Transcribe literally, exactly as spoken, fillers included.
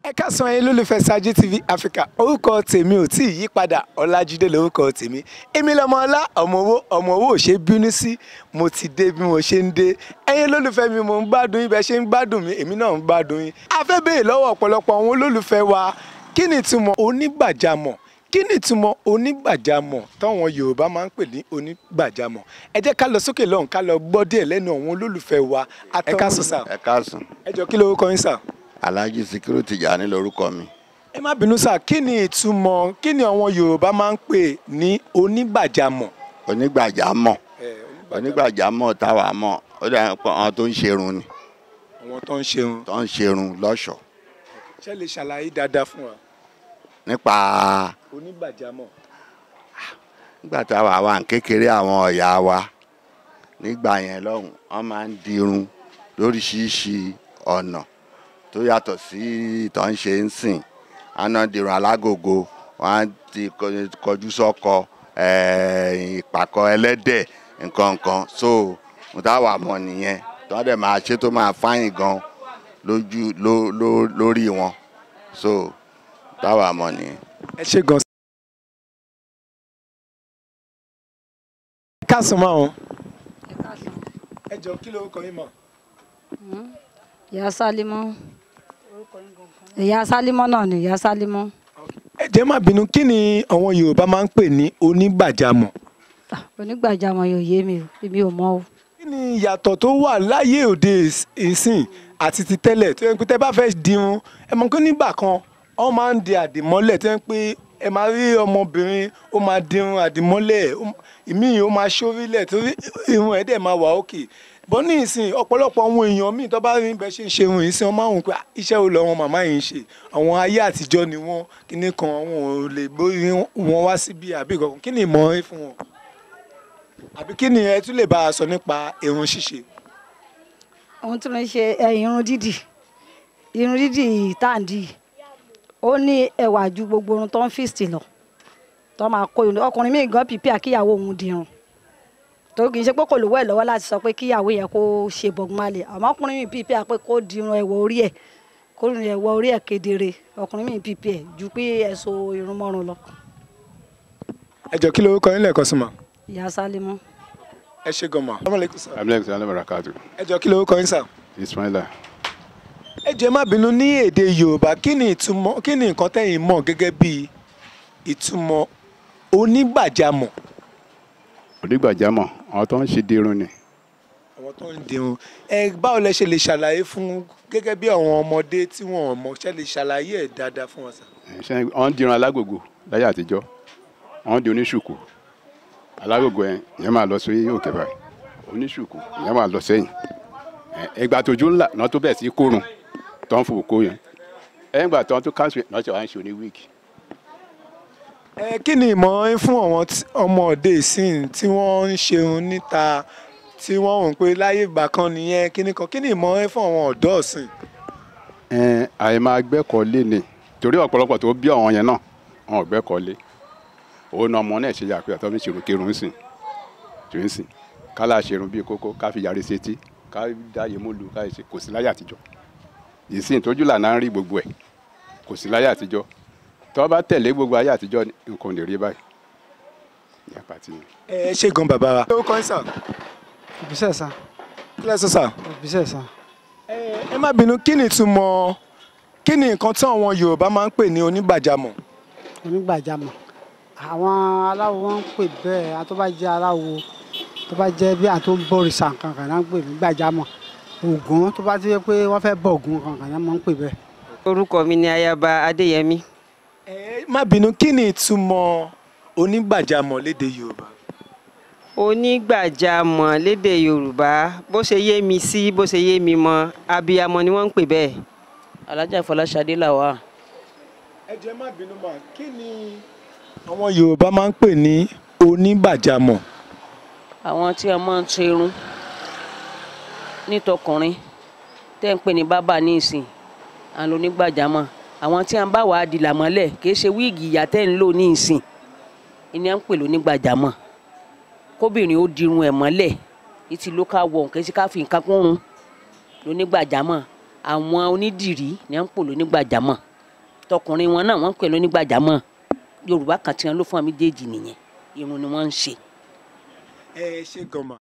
Ẹ káàsán ẹ̀yin lólùfẹ́ Saji T V Africa, orúkọ tèmi ò tí ì yí padà, Ọlájídé lórúkọ tèmi. Èmi lọmọ ọlá, ọmọ owó, ọmọ owó ò ṣe bínú sí, mo ti dé bí mo ṣe ń dé. Ẹ̀yin lólùfẹ́ mi mo ń gbádùn yín bẹ́ẹ̀ ṣe ń gbádùn mi, èmi náà ń gbádùn yín. A fẹ́ béèrè lọ́wọ́ ọ̀pọ̀lọpọ̀ àwọn olólùfẹ́ wa, kí ni ìtumọ̀ onígbàjámọ̀? Kí ni ìtumọ̀ onígbàjámọ̀ táwọn Yorùbá máa ń pè ní onígbàjámọ̀? Ẹ jẹ́ ká lọ sókè lọ́hùn ká lọ gbọ́ díẹ̀ lẹ́nu àwọn olólùfẹ́ wa. Ẹ káàsán sà. Ẹ káàsán. Ẹ jọ kí lórúkọ yín sà? Alhaji Sikiru Tijani lórúkọ mi. Ẹ má bínú sà, kí ni ìtumọ̀, kí ni àwọn Yorùbá máa ń pè ní onígbàjámọ̀? Onígbàjámọ̀. Onígbàjámọ̀ táwa mọ̀, ó dà pé àwọn tó ń ṣerun ni. Àwọn tó ń ṣerun. Tó ń ṣerun lọ́ṣọ̀ọ́. Ṣé lè ṣàlàyé dáadáa fún wa? Nípa onígbàjámọ̀. Nígbà táwa wà ní kékeré àwọn ọ̀yà wa, nígbà yẹn lọ́hùn, wọ́n máa ń dirun lóríṣiríṣi ọ̀nà tó yàtọ̀ sí tó ń ṣe ń sìn. Àná dirun alágògo, wọ́n á ti kọjú sọ́kọ, ìpàkọ́ ẹlẹ́dẹ̀, nǹkan kan. So mo táwa mọ̀ nìyẹn, tó wọ́n dẹ̀ máa ṣe tó máa fáyìn gan lójú lórí wọn. So táwa mọ̀ nìyẹn. Ẹ ṣé gan. Ẹ káàsán máa wọn. Ẹ káàsán. Ẹ jọ kí lórúkọ yín mọ̀? Ìyá Sálímọ́. Ìyá Sálímọ́ náà ni Ìyá Sálímọ́. Ẹ jẹ́ má bínú, kí ni àwọn Yorùbá máa ń pè ní onígbàjámọ̀? Onígbàjámọ̀ yóò yé mi o, èmi ò mọ̀ o. Kí ni ìyàtọ̀ tó wà láyé òde ìsìn àti ti tẹ́lẹ̀ tó yẹ pé tẹ́ bá fẹ́ dirun, ẹ mọ̀ pé nígbà kan wọ́n máa ń di àdìmọ́lẹ̀ tó yẹ pé ẹ máa rí ọmọbìnrin ó máa dirun àdìmọ́lẹ̀, ìmíì ó máa ṣórílẹ̀ torí irun ẹ̀ dẹ̀ máa wà òkè. Bọ́ ní ìsìn ọ̀pọ̀lọpọ̀ àwọn èèyàn míì tó bá rí bẹ́ẹ̀ ṣe ń ṣe irun ìsìn, wọ́n máa ń wò pé iṣẹ́ wo lọ́wọ́ màmá yìí ń ṣe. Àwọn ayé àtijọ́ ni wọ́n, kíní kan àwọn ò lè gbórí wọn wá síbi àbí ìkọ̀kan. Kí ni ìmọ̀ràn fún wọn? Àbí kí ni ẹ tún lè bá a sọ nípa irun ṣíṣe? Ohun tí mo ń ṣe irun dídì, irun dídì táǹdì, ó ní ẹwà ju gbogbo irun tó ń fìstì lọ. Tó máa kó irun, ọkùnrin míì gan pípí àkíyàwó òun dirun. Torí kì í ṣe pé kò lówó ẹ̀ lọ́wọ́ láti sọ pé kíyàwó yẹn kó ṣe bọ̀gùnmalè. Àmọ́ ọkùnrin míì pípí à pé kó dirun ẹ̀wọ̀ orí ẹ̀, kó dirun ẹ̀wọ̀ orí ẹ̀ kedere. Ọkùnrin míì pípí ẹ̀ ju pé ẹ̀ so irun mọ́run lọ. Ẹ jọ kí lórúkọ yín lẹ́ẹ̀kan sí ma? Ìyá Sálímọ́. Ẹ ṣé gan ma. Aleykum salaam wa rahmatulah. Ẹ jọ kí lórúkọ yín sà? Ismaila. Ẹ jẹ́ má bínú, ní èdè Yorùbá kí ni ìtumọ̀, kí ni nǹkan tẹ́yin mọ̀ gẹ́gẹ́ bí ìtumọ̀ onígbàjámọ̀? Onígbàjámọ̀, àwọn tó ń ṣe dirun ni. Àwọn tó ń dirun. Ẹ báwo lẹ ṣe lè ṣàlàyé fún gẹ́gẹ́ bí àwọn ọmọdé tí wọ́n mọ̀, ṣe lè ṣàlàyé ẹ̀ dáadáa fún wọn sà? Ṣé wọ́n ń dirun alágògo láyé àtijọ́, wọ́n di oníṣùkú. Alágògo yẹn ìyẹn máa lọ sí òkè báyìí, oníṣùkú ìyẹn máa lọ sẹ́yìn. Ìgbà tójú ńlá náà tó bẹ̀ sí kórun tó ń fò kó yẹn. Ẹ̀yìn ìgbà tó ń tó káṣù náà ṣe wá ń ṣe oní wíìgì. Ẹ kí ni ìmọ̀ràn fún àwọn ọmọ òde ìsìn tí wọ́n ń ṣerun níta tí wọ́n rò pé láyé ìgbà kan nìyẹn kíní kan, kí ni ìmọ̀ràn fún àwọn ọ̀dọ́ ìsìn? Ẹ àyè máa gbẹ́kọ̀ọ́lé ni, torí ọ̀pọ̀lọpọ̀ tó bí àwọn yẹn náà wọn ò gbẹ́kọ̀ọ́lé. Òun náà ọmọ náà ṣe yàpẹ́ àtọ́ fi ṣerun kérun sìn tó ń sìn kálá ṣerun bíi kókó ká fi yàrá sétí ká dáyé múlu ká ṣe kò sí láyé àtijọ́. Ìsìn tójú lànà ń rí gbogbo ẹ̀ kò sí láyé àtijọ́. Tó bá tẹ̀lé gbogbo ayé àtijọ́ nǹkan lè rí báyìí. Ẹ ṣé gan bàbá wa. Lórúkọ yín sà? Òbísẹ̀ sà. Kí lẹ sọ sà? Òbísẹ̀ sà. Ẹ má bínú, kí ni ìtumọ̀, kí ni nǹkan tí àwọn Yorùbá máa ń pè ní onígbàjámọ̀? Onígbàjámọ̀. Àwọn aláwo wọn ń pè bẹ́ẹ̀, àwọn tó bá jẹ́ aláwo, tó bá jẹ́ bí àwọn tó ń bọ̀rìṣà kankan náà ń pè ní gbàjámọ̀. Ògún tó bá ti yẹ pé wọ́n fẹ́ bọ Ògún kankan náà máa ń pè bẹ́ẹ̀. Orúkọ mi ni Ayaba Adéyẹmí. Ẹ má bínú, kí ni ìtumọ̀ onígbàjámọ̀ lédè Yorùbá? Onígbàjámọ̀ lédè Yorùbá bó ṣe yé mi sí bó ṣe yé mi mọ̀, abiyamọ ni wọ́n ń pè bẹ́ẹ̀. Alájà Fọláṣadé làwà. Ẹ jẹ́ má bínú mà, kí ni àwọn Yorùbá máa ń pè ní onígbàjámọ̀? Àwọn tí a máa ń ṣe irun nítọkùnrin tẹ́ ń pè ní bábà ní ìsìn, àwọn onígbàjámọ̀. Àwọn tí a ń bá wà á di làmọ́lẹ̀ kì í ṣe wíìgì ìyá tẹ́ ń lò ní ìsìn, ìní à ń pè lónígbàjámọ̀. Kóbìnrin ó dirun ẹ̀ mọ́lẹ̀, ìtì ló ká wọ̀ kì í ṣe ká fi nǹkan kún un lónígbàjámọ̀. Àwọn onídìrí ni à ń pè lónígbàjámọ̀. tọkùnrin wọn náà wọ́n ń pè lónígbàjámọ̀ Yorùbá kan tí wọ́n ló fún wa méjèèjì nìyẹn irun ni wọ́n ń ṣe. ẹ ṣe gànmà